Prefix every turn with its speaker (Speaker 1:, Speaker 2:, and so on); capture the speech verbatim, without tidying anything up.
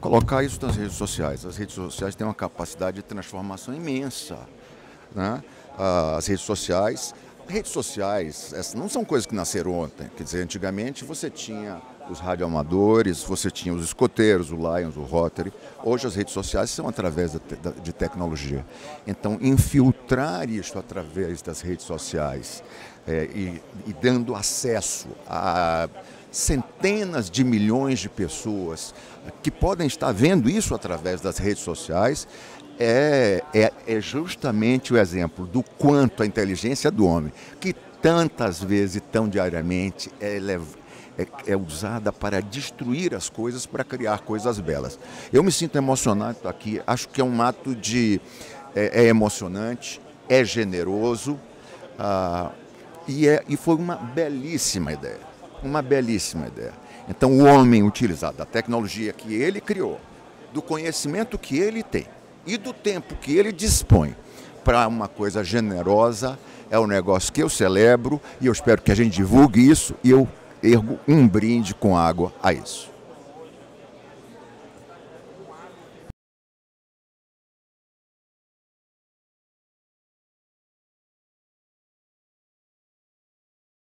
Speaker 1: colocar isso nas redes sociais. As redes sociais têm uma capacidade de transformação imensa, né? As redes sociais, redes sociais, essas não são coisas que nasceram ontem. Quer dizer, antigamente você tinha os radioamadores, você tinha os escoteiros, o Lions, o Rotary. Hoje as redes sociais são através de tecnologia. Então, infiltrar isso através das redes sociais é, e, e dando acesso a centenas de milhões de pessoas que podem estar vendo isso através das redes sociais, é, é, é justamente o exemplo do quanto a inteligência do homem, que tantas vezes, tão diariamente, é, é, é usada para destruir as coisas, para criar coisas belas. Eu me sinto emocionado aqui, acho que é um ato de... é, é emocionante, é generoso, ah, e, é, e foi uma belíssima ideia. Uma belíssima ideia. Então, o homem utilizar da tecnologia que ele criou, do conhecimento que ele tem e do tempo que ele dispõe para uma coisa generosa, é um negócio que eu celebro e eu espero que a gente divulgue isso e eu ergo um brinde com água a isso.